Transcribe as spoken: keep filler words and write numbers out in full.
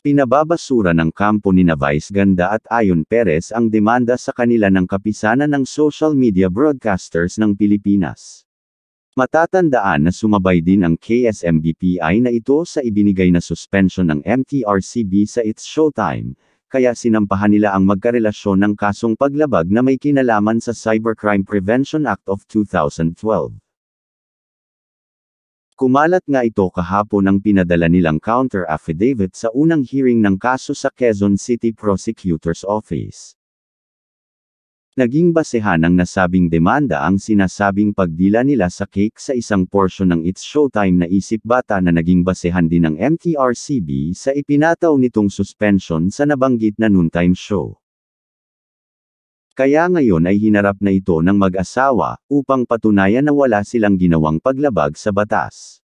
Pinababasura ng kampo nina Vice Ganda at Ayon Perez ang demanda sa kanila ng kapisanan ng social media broadcasters ng Pilipinas. Matatandaan na sumabay din ang K S M B P I na ito sa ibinigay na suspension ng M T R C B sa It's Showtime, kaya sinampahan nila ang magkarelasyon ng kasong paglabag na may kinalaman sa Cybercrime Prevention Act of two thousand twelve. Kumalat nga ito kahapon ang pinadala nilang counter affidavit sa unang hearing ng kaso sa Quezon City Prosecutor's Office. Naging basehan ng nasabing demanda ang sinasabing pagdila nila sa cake sa isang porsyon ng It's Showtime na Isip Bata na naging basehan din ng M T R C B sa ipinataw nitong suspension sa nabanggit na noontime show. Kaya ngayon ay hinarap na ito ng mag-asawa, upang patunayan na wala silang ginawang paglabag sa batas.